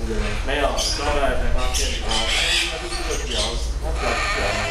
没有，后来才发现哦，哎，它就是个条，它条